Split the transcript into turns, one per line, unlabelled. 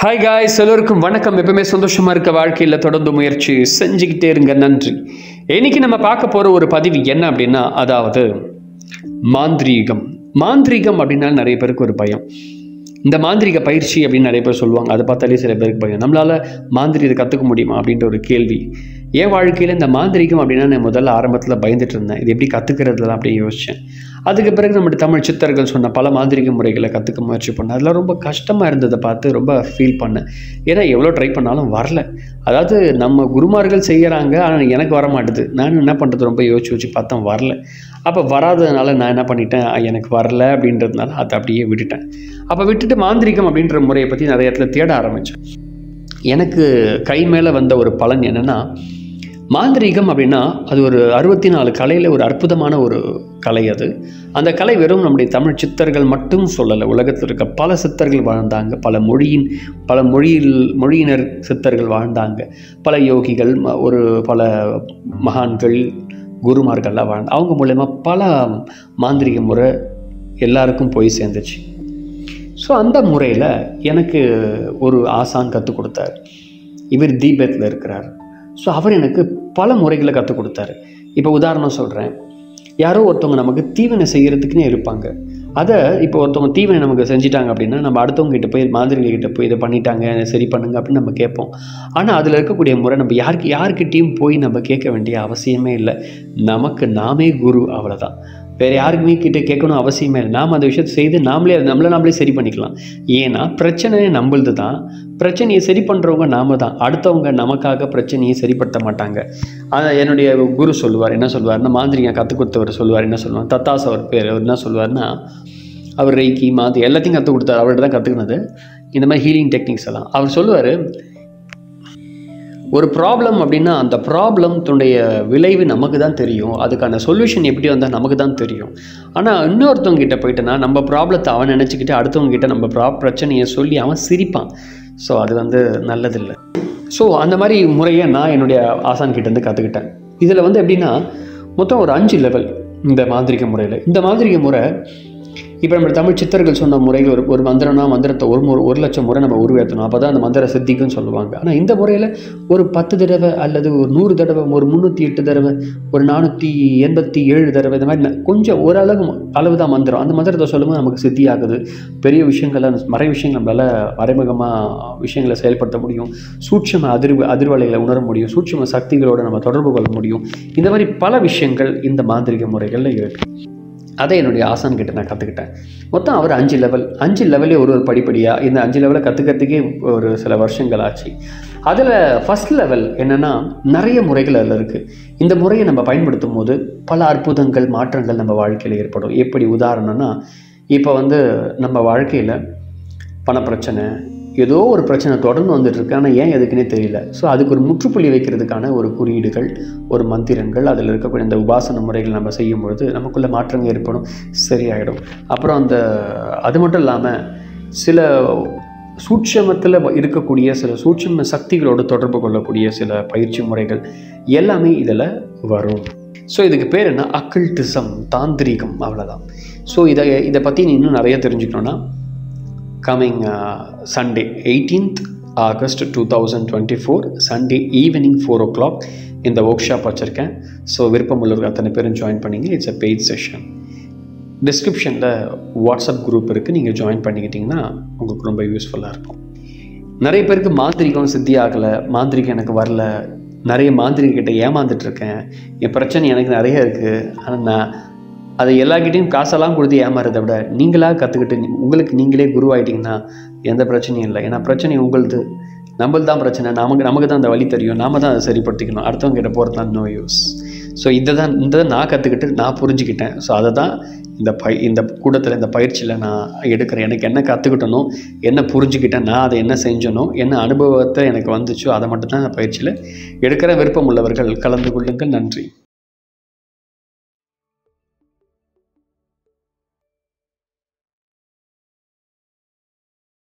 Hi guys, எல்லோருக்கும் வணக்கம். எப்பவுமே சந்தோஷமாக இருக்க வாழ்க்கையில் தொடர்ந்து முயற்சி செஞ்சுக்கிட்டே இருங்க. நன்றி. இன்னைக்கு நம்ம பார்க்க போகிற ஒரு பதிவு என்ன அப்படின்னா, அதாவது மாந்திரீகம். மாந்திரீகம் அப்படின்னா நிறைய பேருக்கு ஒரு பயம். இந்த மாந்திரிக பயிற்சி அப்படின்னு நிறைய பேர் சொல்லுவாங்க. அதை பார்த்தாலே சில பேருக்கு பயம். நம்மளால் மாந்திரிகத்தை கற்றுக்க முடியுமா அப்படின்ற ஒரு கேள்வி. என் வாழ்க்கையில் இந்த மாந்திரிகம் அப்படின்னா நான் முதல்ல ஆரம்பத்தில் பயந்துட்டு இருந்தேன். இது எப்படி கற்றுக்கிறதுலாம் அப்படி யோசித்தேன். அதுக்கு பிறகு நம்முடைய தமிழ் சித்தர்கள் சொன்ன பல மாந்திரிக முறைகளை கற்றுக்க முயற்சி பண்ணேன். அதெல்லாம் ரொம்ப கஷ்டமாக இருந்ததை பார்த்து ரொம்ப ஃபீல் பண்ணேன். ஏன்னா எவ்வளோ ட்ரை பண்ணாலும் வரல. அதாவது நம்ம குருமார்கள் செய்கிறாங்க, ஆனால் எனக்கு வர மாட்டுது. நான் என்ன பண்ணுறது ரொம்ப யோசிச்சு பார்த்தேன், வரல. அப்போ வராததுனால நான் என்ன பண்ணிட்டேன், எனக்கு வரல அப்படின்றதுனால அதை அப்படியே விட்டுட்டேன். அப்போ விட்டுட்டு மாந்திரிகம் அப்படின்ற முறையை பற்றி நிறைய இடத்துல தேட ஆரம்பித்தேன். எனக்கு கை மேலே வந்த ஒரு பலன் என்னென்னா, மாந்திரீகம் அப்படின்னா அது ஒரு 64 கலையில் ஒரு அற்புதமான ஒரு கலை. அது அந்த கலை வெறும் நம்முடைய தமிழ் சித்தர்கள் மட்டும் சொல்லலை. உலகத்தில் இருக்க பல சித்தர்கள் வாழ்ந்தாங்க, பல மொழியினர் சித்தர்கள் வாழ்ந்தாங்க, பல யோகிகள், பல மகான்கள், குருமார்கள்லாம் வாழ்ந்தாங்க. அவங்க மூலயமா பல மாந்திரிக முறை எல்லாருக்கும் போய் சேர்ந்துச்சு. ஸோ அந்த முறையில் எனக்கு ஒரு ஆசான் கற்றுக் கொடுத்தார். இவர் தீபத்தில் இருக்கிறார். ஸோ அவர் எனக்கு பல முறைகளை கற்றுக் கொடுத்தாரு. இப்போ உதாரணம் சொல்கிறேன். யாரோ ஒருத்தவங்க நமக்கு தீவினை செய்கிறதுக்குன்னே இருப்பாங்க. அதை இப்போ ஒருத்தவங்க தீவினை நமக்கு செஞ்சிட்டாங்க அப்படின்னா நம்ம அடுத்தவங்க கிட்ட போய் மாந்திரிகிட்ட போய் இதை பண்ணிட்டாங்க, சரி பண்ணுங்க அப்படின்னு நம்ம கேட்போம். ஆனால் அதில் இருக்கக்கூடிய முறை நம்ம யார்கிட்டையும் போய் நம்ம கேட்க வேண்டிய அவசியமே இல்லை. நமக்கு நாமே குரு, அவ்வளோதான். வேறு யாருக்குமே கிட்டே கேட்கணும் அவசியமே இல்லை. நாம் அந்த விஷயத்தை செய்து நம்மளே சரி பண்ணிக்கலாம். ஏன்னா பிரச்சனையே நம்மளது தான். பிரச்சனையை சரி பண்ணுறவங்க நாம தான். அடுத்தவங்க நமக்காக பிரச்சனையை சரிப்படுத்த மாட்டாங்க. அதை என்னுடைய குரு சொல்லுவார். என்ன சொல்லுவார்னா, மாந்திரிகை கற்றுக் கொடுத்தவர் சொல்லுவார். என்ன சொல்லுவார், தத்தாஸ் அவர் பேர். அவர் என்ன சொல்லுவார்னா, அவர் ரெய்கி மாந்தி எல்லாத்தையும் கற்றுக் கொடுத்தார். அவர்கிட்ட தான் கற்றுக்கினது இந்த மாதிரி ஹீலிங் டெக்னிக்ஸ் எல்லாம். அவர் சொல்லுவார், ஒரு ப்ராப்ளம் அப்படின்னா அந்த ப்ராப்ளத்துடைய விளைவு நமக்கு தான் தெரியும். அதுக்கான சொல்யூஷன் எப்படி வந்தால் நமக்கு தான் தெரியும். ஆனால் இன்னொருத்தவங்க கிட்ட போயிட்டோன்னா நம்ம ப்ராப்ளத்தை அவன் நினச்சிக்கிட்டு அடுத்தவங்க கிட்ட நம்ம பிரச்சனையை சொல்லி அவன் சிரிப்பான். ஸோ அது நல்லதில்லை. ஸோ அந்த மாதிரி முறையை நான் என்னுடைய ஆசான் கிட்டேருந்து கற்றுக்கிட்டேன். இதில் எப்படின்னா மொத்தம் ஒரு 5 லெவல் இந்த மாந்திரிக முறையில். இந்த மாந்திரிக முறை இப்போ நம்ம தமிழ் சித்தர்கள் சொன்ன முறைகள் ஒரு மந்திரம்னா மந்திரத்தை 1,00,000 முறை நம்ம உருவேற்றணும். அப்போ தான் அந்த மந்திர சித்திக்குன்னு சொல்லுவாங்க. ஆனால் இந்த முறையில் ஒரு 10 தடவை அல்லது ஒரு 100 தடவை, ஒரு 308 தடவை, ஒரு 487 தடவை, இந்த மாதிரி கொஞ்சம் அளவு தான் மந்திரம். அந்த மந்திரத்தை சொல்லும்போது நமக்கு சித்தி ஆகுது. பெரிய விஷயங்களை, விஷயங்கள் நம்மளால் மறைமுகமாக விஷயங்களை செயல்படுத்த முடியும். சூட்சும அதிர்வலைகளை உணர முடியும். சூட்சும சக்திகளோடு நம்ம தொடர்பு கொள்ள முடியும். இந்த மாதிரி பல விஷயங்கள் இந்த மாந்திரிக முறைகளில் இருக்குது. அதை என்னுடைய ஆசான் கிட்ட நான் கற்றுக்கிட்டேன். மொத்தம் அவர் 5 லெவலே ஒரு படிப்படியாக இந்த 5 லெவலை கற்றுக்கிறதுக்கே ஒரு சில வருஷங்கள் ஆச்சு. அதில் ஃபஸ்ட் லெவல் என்னென்னா, நிறைய முறைகள் அதில் இருக்குது. இந்த முறையை நம்ம பயன்படுத்தும் போது பல அற்புதங்கள், மாற்றங்கள் நம்ம வாழ்க்கையில் ஏற்படும். எப்படி உதாரணம்னா, இப்போ நம்ம வாழ்க்கையில் பணப்பிரச்சனை, ஏதோ ஒரு பிரச்சனை தொடர்ந்து வந்துட்டுருக்கு. ஆனால் ஏன் எதுக்குன்னே தெரியல. ஸோ அதுக்கு ஒரு முற்றுப்புள்ளி வைக்கிறதுக்கான ஒரு குறியீடுகள், ஒரு மந்திரங்கள், அதில் இருக்கக்கூடிய இந்த உபாசன முறைகள் நம்ம செய்யும் பொழுது நமக்குள்ளே மாற்றங்கள் ஏற்படும், சரியாயிடும். அப்புறம் அது மட்டும் இல்லாமல் சில சூட்சமத்தில் இருக்கக்கூடிய சில சூட்சம சக்திகளோடு தொடர்பு கொள்ளக்கூடிய சில பயிற்சி முறைகள் எல்லாமே இதில் வரும். ஸோ இதுக்கு பேர் என்ன, அக்கல்டிசம், தாந்திரிகம், அவ்வளோதான். ஸோ இதை பற்றி நீ இன்னும் நிறைய தெரிஞ்சுக்கணுன்னா, coming Sunday 18th August 2024 Sunday evening 4 o'clock இந்த ஒர்க் ஷாப் வச்சுருக்கேன். ஸோ விருப்பம் உள்ளவர்கள் அத்தனை பேரும் ஜாயின் பண்ணிங்க. It's a paid session. டிஸ்கிரிப்ஷனில் வாட்ஸ்அப் குரூப் இருக்குது. நீங்கள் ஜாயின் பண்ணிக்கிட்டிங்கன்னா உங்களுக்கு ரொம்ப யூஸ்ஃபுல்லாக இருக்கும். நிறைய பேருக்கு மாந்திரிகம் சித்தி ஆகலை, மாந்திரிகம் எனக்கு வரல, நிறைய மாந்திரிகிட்ட ஏமாந்துட்டுருக்கேன், என் பிரச்சனை எனக்கு நிறைய இருக்குது. ஆனால் நான் அதை எல்லாக்கிட்டையும் காசெல்லாம் கொடுத்து ஏமாறதை விட நீங்களாக கற்றுக்கிட்டு உங்களுக்கு நீங்களே குருவாயிட்டிங்கன்னா எந்த பிரச்சனையும் இல்லை. ஏன்னா பிரச்சனை உங்களுது, நம்மளுது தான் பிரச்சனை. நமக்கு தான் அந்த வழி தெரியும். நாம தான் அதை சரிப்படுத்திக்கணும். அடுத்தவங்க கிட்ட போகிறது தான் நோ யூஸ். ஸோ இதை நான் கற்றுக்கிட்டு நான் புரிஞ்சுக்கிட்டேன். ஸோ அதை தான் இந்த கூட்டத்தில், இந்த பயிற்சியில் நான் எடுக்கிறேன். எனக்கு என்ன கற்றுக்கிட்டனோ, என்ன புரிஞ்சுக்கிட்டேன், நான் அதை என்ன செஞ்சனோ, என்ன அனுபவத்தை எனக்கு வந்துச்சோ அதை மட்டும்தான் இந்த பயிற்சியில் எடுக்கிற. விருப்பம் உள்ளவர்கள் கலந்து கொள்ளுங்கள். நன்றி.